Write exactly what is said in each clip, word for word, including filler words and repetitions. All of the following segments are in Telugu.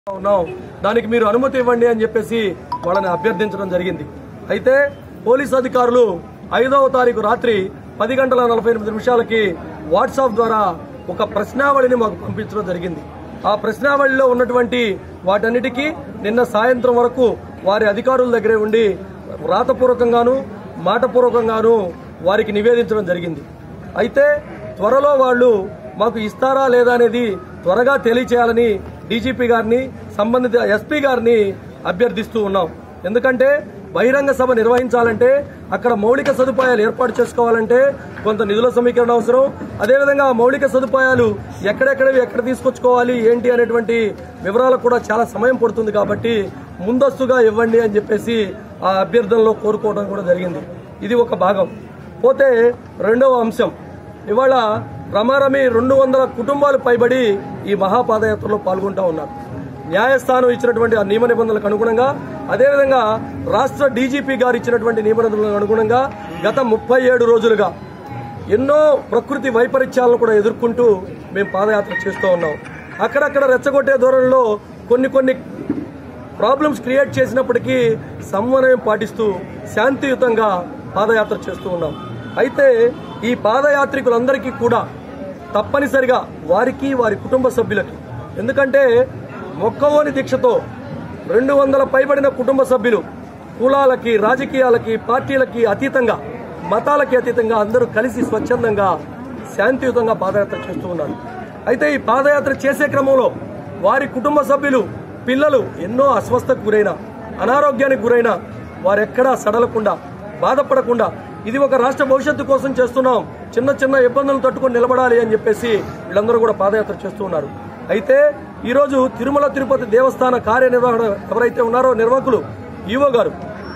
ఉన్నాం దానికి మీరు అనుమతి ఇవ్వండి అని చెప్పేసి వాళ్ళని అభ్యర్థించడం జరిగింది. అయితే పోలీసు అధికారులు ఐదవ తారీఖు రాత్రి పది గంటల నలభై ఎనిమిది నిమిషాలకి వాట్సాప్ ద్వారా ఒక ప్రశ్నావళిని మాకు పంపించడం జరిగింది. ఆ ప్రశ్నావళిలో ఉన్నటువంటి వాటన్నిటికీ నిన్న సాయంత్రం వరకు వారి అధికారుల దగ్గరే ఉండి రాతపూర్వకంగాను మాటపూర్వకంగాను వారికి నివేదించడం జరిగింది. అయితే త్వరలో వాళ్ళు మాకు ఇస్తారా లేదా అనేది త్వరగా తెలియచేయాలని డీజీపీ గారిని సంబంధిత ఎస్పీ గారిని అభ్యర్థిస్తూ ఉన్నాం. ఎందుకంటే బహిరంగ సభ నిర్వహించాలంటే అక్కడ మౌలిక సదుపాయాలు ఏర్పాటు చేసుకోవాలంటే కొంత నిధుల సమీకరణ అవసరం. అదేవిధంగా మౌలిక సదుపాయాలు ఎక్కడెక్కడవి ఎక్కడ తీసుకొచ్చుకోవాలి ఏంటి అనేటువంటి వివరాలకు కూడా చాలా సమయం పడుతుంది. కాబట్టి ముందస్తుగా ఇవ్వండి అని చెప్పేసి ఆ అభ్యర్థనలో కోరుకోవడం కూడా జరిగింది. ఇది ఒక భాగం. పోతే రెండవ అంశం, ఇవాళ రమారమి రెండు వందల కుటుంబాలు పైబడి ఈ మహాపాదయాత్రలో పాల్గొంటూ ఉన్నారు. న్యాయస్థానం ఇచ్చినటువంటి ఆ నియమ నిబంధనలకు అనుగుణంగా, అదేవిధంగా రాష్ట్ర డీజీపీ గారు ఇచ్చినటువంటి నియమ నిబంధనలకు అనుగుణంగా గత ముప్పై ఏడు రోజులుగా ఎన్నో ప్రకృతి వైపరీత్యాలను కూడా ఎదుర్కొంటూ మేము పాదయాత్ర చేస్తూ ఉన్నాం. అక్కడక్కడ రెచ్చగొట్టే ధోరణిలో కొన్ని కొన్ని ప్రాబ్లమ్స్ క్రియేట్ చేసినప్పటికీ సమన్వయం పాటిస్తూ శాంతియుతంగా పాదయాత్ర చేస్తూ ఉన్నాం. అయితే ఈ పాదయాత్రికులందరికీ కూడా తప్పనిసరిగా వారికి వారి కుటుంబ సభ్యులకి, ఎందుకంటే మొక్కవోని దీక్షతో రెండు వందల పైబడిన కుటుంబ సభ్యులు కులాలకి రాజకీయాలకి పార్టీలకి అతీతంగా మతాలకి అతీతంగా అందరూ కలిసి స్వచ్ఛందంగా శాంతియుతంగా పాదయాత్ర చేస్తూ ఉన్నారు. అయితే ఈ పాదయాత్ర చేసే క్రమంలో వారి కుటుంబ సభ్యులు పిల్లలు ఎన్నో అస్వస్థకు గురైన అనారోగ్యానికి గురైన వారెక్కడా సడలకుండా బాధపడకుండా ఇది ఒక రాష్ట్ర భవిష్యత్తు కోసం చేస్తున్నాం, చిన్న చిన్న ఇబ్బందులు తట్టుకొని నిలబడాలి అని చెప్పేసి వీళ్ళందరూ కూడా పాదయాత్ర చేస్తూ ఉన్నారు. అయితే ఈరోజు తిరుమల తిరుపతి దేవస్థాన కార్యనిర్వహణ ఎవరైతే ఉన్నారో నిర్వాహకులు ఈవో గారు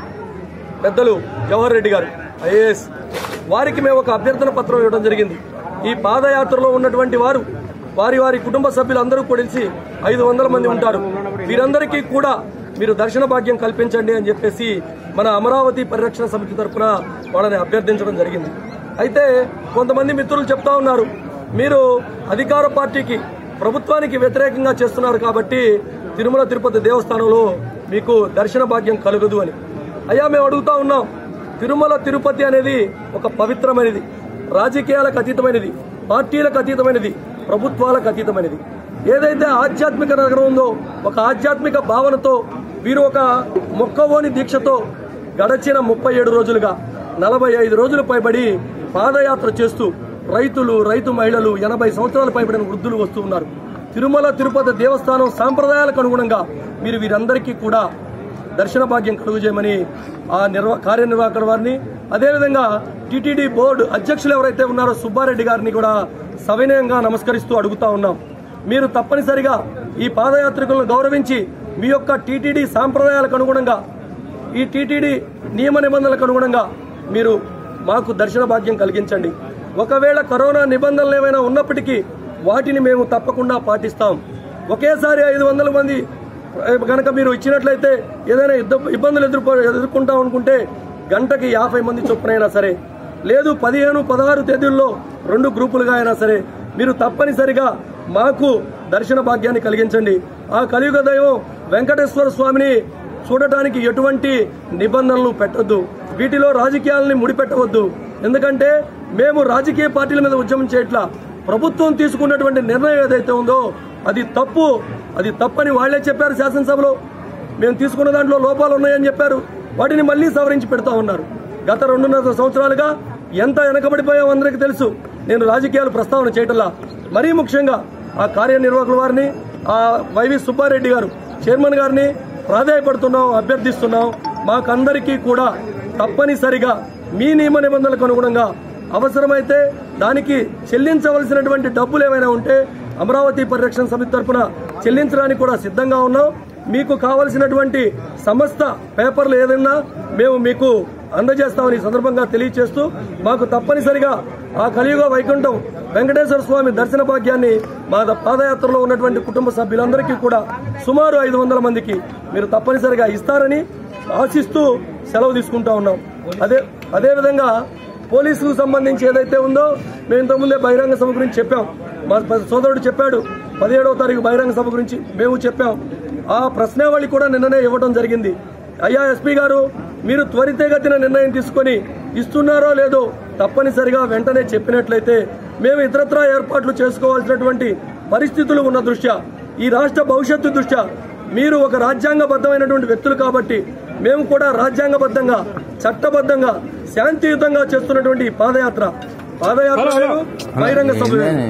పెద్దలు జవహర్ రెడ్డి గారు ఐఏఎస్, వారికి మేము ఒక అభ్యర్థన పత్రం ఇవ్వడం జరిగింది. ఈ పాదయాత్రలో ఉన్నటువంటి వారు వారి వారి కుటుంబ సభ్యులందరూ కలిసి ఐదు వందల మంది ఉంటారు. వీరందరికీ కూడా మీరు దర్శన భాగ్యం కల్పించండి అని చెప్పేసి మన అమరావతి పరిరక్షణ సమితి తరఫున వాళ్ళని అభ్యర్థించడం జరిగింది. అయితే కొంతమంది మిత్రులు చెప్తా ఉన్నారు, మీరు అధికార పార్టీకి ప్రభుత్వానికి వ్యతిరేకంగా చేస్తున్నారు కాబట్టి తిరుమల తిరుపతి దేవస్థానంలో మీకు దర్శన భాగ్యం కలగదు అని. అయ్యా, మేము అడుగుతా ఉన్నాం, తిరుమల తిరుపతి అనేది ఒక పవిత్రమైనది, రాజకీయాలకు అతీతమైనది, పార్టీలకు అతీతమైనది, ప్రభుత్వాలకు అతీతమైనది. ఏదైతే ఆధ్యాత్మిక నగరం ఉందో ఒక ఆధ్యాత్మిక భావనతో వీరు ఒక మొక్కవోని దీక్షతో గడచిన ముప్పై ఏడు రోజులుగా నలభై ఐదు రోజులు పైబడి పాదయాత్ర చేస్తూ రైతులు రైతు మహిళలు ఎనభై సంవత్సరాలు పైబడిన వృద్ధులు వస్తూ ఉన్నారు. తిరుమల తిరుపతి దేవస్థానం సాంప్రదాయాలకు అనుగుణంగా మీరు వీరందరికీ కూడా దర్శన భాగ్యం కలుగజేయమని ఆ నిర్వా కార్యనిర్వాహకుల వారిని, అదేవిధంగా టీటీడీ బోర్డు అధ్యక్షులు ఎవరైతే ఉన్నారో సుబ్బారెడ్డి గారిని కూడా సవినయంగా నమస్కరిస్తూ అడుగుతా ఉన్నాం. మీరు తప్పనిసరిగా ఈ పాదయాత్రికులను గౌరవించి మీ యొక్క టీటీడీ సాంప్రదాయాలకు అనుగుణంగా ఈ టీటీడీ నియమ నిబంధనలకు అనుగుణంగా మీరు మాకు దర్శన భాగ్యం కలిగించండి. ఒకవేళ కరోనా నిబంధనలు ఏమైనా ఉన్నప్పటికీ వాటిని మేము తప్పకుండా పాటిస్తాం. ఒకేసారి ఐదు వందల మంది కనుక మీరు ఇచ్చినట్లయితే ఏదైనా ఇబ్బందులు ఎదుర్కొ ఎదుర్కొంటాం అనుకుంటే గంటకి యాభై మంది చొప్పునైనా సరే, లేదు పదిహేను పదహారు తేదీల్లో రెండు గ్రూపులుగా అయినా సరే మీరు తప్పనిసరిగా మాకు దర్శన భాగ్యాన్ని కలిగించండి. ఆ కలియుగ దైవం వెంకటేశ్వర స్వామిని చూడటానికి ఎటువంటి నిబంధనలు పెట్టవద్దు, వీటిలో రాజకీయాలని ముడిపెట్టవద్దు. ఎందుకంటే మేము రాజకీయ పార్టీల మీద ఉద్యమం చేయట్లా, ప్రభుత్వం తీసుకున్నటువంటి నిర్ణయం ఏదైతే ఉందో అది తప్పు, అది తప్పని వాళ్లే చెప్పారు శాసనసభలో. మేము తీసుకున్న దాంట్లో లోపాలు ఉన్నాయని చెప్పారు, వాటిని మళ్లీ సవరించి పెడతా ఉన్నారు. గత రెండున్నర సంవత్సరాలుగా ఎంత వెనకబడిపోయామో అందరికీ తెలుసు. నేను రాజకీయాలు ప్రస్తావన చేయటంలా, మరీ ముఖ్యంగా ఆ కార్యనిర్వాహకుల వారిని, ఆ వైవి సుబ్బారెడ్డి గారు చైర్మన్ గారిని ప్రాధాయపడుతున్నాం, అభ్యర్థిస్తున్నాం. మాకందరికీ కూడా తప్పనిసరిగా మీ నియమ నిబంధనలకు అనుగుణంగా అవసరమైతే దానికి చెల్లించవలసినటువంటి డబ్బులు ఏమైనా ఉంటే అమరావతి పరిరక్షణ సమితి తరఫున చెల్లించడానికి కూడా సిద్ధంగా ఉన్నాం. మీకు కావలసినటువంటి సమస్త పేపర్లు ఏదైనా మేము మీకు అందజేస్తామని సందర్భంగా తెలియజేస్తూ మాకు తప్పనిసరిగా ఆ కలియుగ వైకుంఠం వెంకటేశ్వర స్వామి దర్శన భాగ్యాన్ని మా పాదయాత్రలో ఉన్నటువంటి కుటుంబ సభ్యులందరికీ కూడా సుమారు ఐదు వందల మందికి మీరు తప్పనిసరిగా ఇస్తారని ఆశిస్తూ సెలవు తీసుకుంటా ఉన్నాం. అదే అదేవిధంగా పోలీసులకు సంబంధించి ఏదైతే ఉందో మేము ఇంతకుముందే బహిరంగ సభ గురించి చెప్పాం. మా సోదరుడు చెప్పాడు, పదిహేడవ తారీఖు బహిరంగ సభ గురించి మేము చెప్పాం. ఆ ప్రశ్నావళి కూడా నిన్ననే ఇవ్వడం జరిగింది. అయ్యా ఎస్పీ గారు, మీరు త్వరితగతిన నిర్ణయం తీసుకొని ఇస్తున్నారో లేదో తప్పనిసరిగా వెంటనే చెప్పినట్లయితే మేము ఇతరత్రా ఏర్పాట్లు చేసుకోవాల్సినటువంటి పరిస్థితులు ఉన్న దృష్ట్యా, ఈ రాష్ట్ర భవిష్యత్తు దృష్ట్యా మీరు ఒక రాజ్యాంగబద్ధమైనటువంటి వ్యక్తులు కాబట్టి మేము కూడా రాజ్యాంగబద్ధంగా చట్టబద్ధంగా శాంతియుతంగా చేస్తున్నటువంటి పాదయాత్ర పాదయాత్ర వేరు, బహిరంగ సభ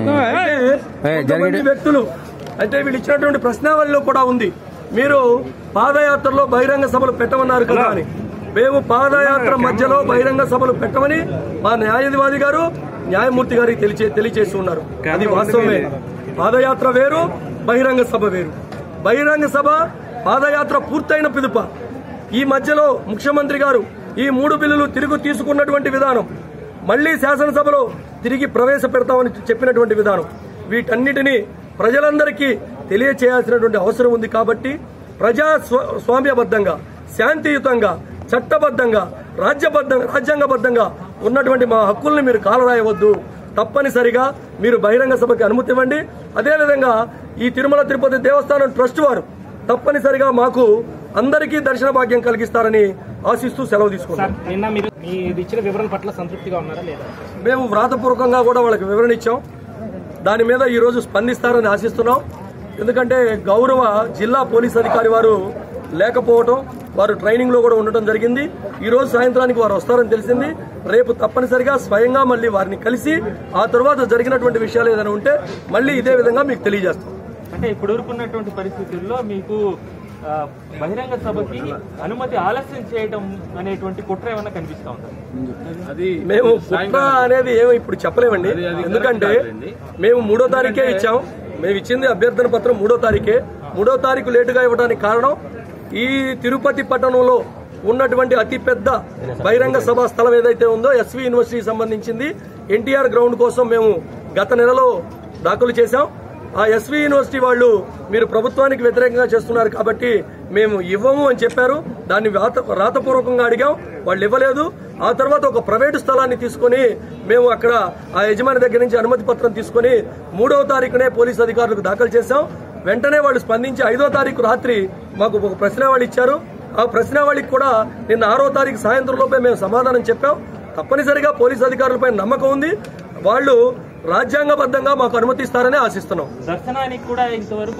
వేరు. వ్యక్తులు అంటే వీళ్ళు ఇచ్చినటువంటి ప్రశ్నావళిలో కూడా ఉంది, మీరు పాదయాత్రలో బహిరంగ సభలు పెట్టమన్నారు కదా అని. మేము పాదయాత్ర మధ్యలో బహిరంగ సభలు పెట్టమని మా న్యాయవాది గారు న్యాయమూర్తి గారికి తెలియచే తెలియచేసి ఉన్నారు. అది వాస్తవమే. పాదయాత్ర వేరు, బహిరంగ సభ వేరు. బహిరంగ సభ పాదయాత్ర పూర్తయిన పిదుప ఈ మధ్యలో ముఖ్యమంత్రి గారు ఈ మూడు బిల్లులు తిరిగి తీసుకున్నటువంటి విధానం, మళ్లీ శాసనసభలో తిరిగి ప్రవేశపెడతామని చెప్పినటువంటి విధానం, వీటన్నిటినీ ప్రజలందరికీ తెలియచేయాల్సినటువంటి అవసరం ఉంది. కాబట్టి ప్రజా స్వామ్యబద్ధంగా శాంతియుతంగా చట్టబద్ధంగా రాజ్యబద్ధంగా రాజ్యాంగబద్ధంగా ఉన్నటువంటి మా హక్కుల్ని మీరు కాలరాయవద్దు. తప్పనిసరిగా మీరు బహిరంగ సభకి అనుమతి ఇవ్వండి. అదేవిధంగా ఈ తిరుమల తిరుపతి దేవస్థానం ట్రస్ట్ వారు తప్పనిసరిగా మాకు అందరికీ దర్శన భాగ్యం కలిగిస్తారని ఆశిస్తూ సెలవు తీసుకున్నాం. మేము వ్రాతపూర్వకంగా కూడా వాళ్ళకి వివరణ ఇచ్చాం. దాని మీద ఈ రోజు స్పందిస్తారని ఆశిస్తున్నాం. ఎందుకంటే గౌరవ జిల్లా పోలీస్ అధికారి వారు లేకపోవడం, వారు ట్రైనింగ్ లో కూడా ఉండటం జరిగింది. ఈ రోజు సాయంత్రానికి వారు వస్తారని తెలిసింది. రేపు తప్పనిసరిగా స్వయంగా మళ్ళీ వారిని కలిసి ఆ తర్వాత జరిగినటువంటి విషయాలు ఏదైనా ఉంటే మళ్ళీ ఇదే విధంగా మీకు తెలియజేస్తాం. అంటే ఇప్పుడు ఉన్నటువంటి పరిస్థితుల్లో మీకు బహిరంగ సభకి అనుమతి ఆలస్యం చేయడం అనేటువంటి కుట్ర ఏమన్నా కనిపిస్తా ఉంటుంది? అది మేము కుట్ర అనేది ఏమో ఇప్పుడు చెప్పలేమండి. ఎందుకంటే మేము మూడో తారీఖే ఇచ్చాం. మేము ఇచ్చింది అభ్యర్థన పత్రం మూడో తారీఖే. మూడో తారీఖు లేటుగా ఇవ్వడానికి కారణం ఈ తిరుపతి పట్టణంలో ఉన్నటువంటి అతిపెద్ద బహిరంగ సభా స్థలం ఏదైతే ఉందో ఎస్వి యూనివర్సిటీకి సంబంధించింది ఎన్టీఆర్ గ్రౌండ్ కోసం మేము గత నెలలో దాఖలు చేశాం. ఆ ఎస్వి యూనివర్సిటీ వాళ్ళు మీరు ప్రభుత్వానికి వ్యతిరేకంగా చేస్తున్నారు కాబట్టి మేము ఇవ్వము అని చెప్పారు. దాన్ని రాతపూర్వకంగా అడిగాం, వాళ్ళు ఇవ్వలేదు. ఆ తర్వాత ఒక ప్రైవేటు స్థలాన్ని తీసుకుని మేము అక్కడ ఆ యజమాని దగ్గర నుంచి అనుమతి పత్రం తీసుకుని మూడవ తారీఖునే పోలీసు అధికారులకు దాఖలు చేశాం. వెంటనే వాళ్ళు స్పందించి ఐదో తారీఖు రాత్రి మాకు ఒక ప్రశ్నావళి ఇచ్చారు. ఆ ప్రశ్నావళికి కూడా నిన్న ఆరో తారీఖు సాయంత్రం లోపే మేము సమాధానం చెప్పాం. తప్పనిసరిగా పోలీసు అధికారులపై నమ్మకం ఉంది. వాళ్ళు రాజ్యాంగబద్ధంగా మాకు అనుమతిస్తారని ఆశిస్తున్నాం. దర్శనానికి కూడా ఇంతవరకు